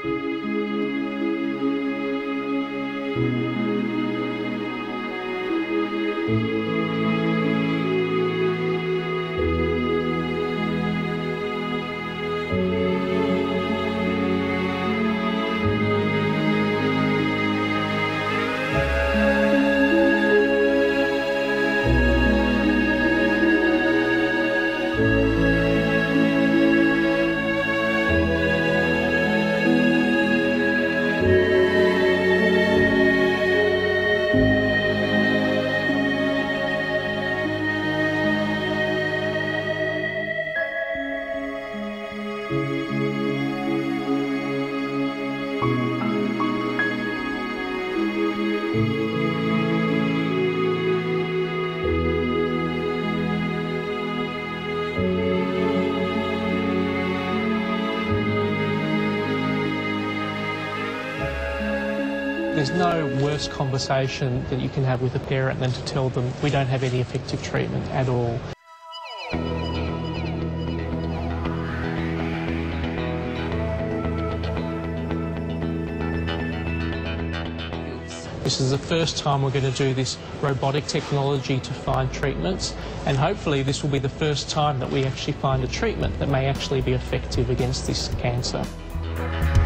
There's no worse conversation that you can have with a parent than to tell them we don't have any effective treatment at all. This is the first time we're going to do this robotic technology to find treatments, and hopefully this will be the first time that we actually find a treatment that may actually be effective against this cancer.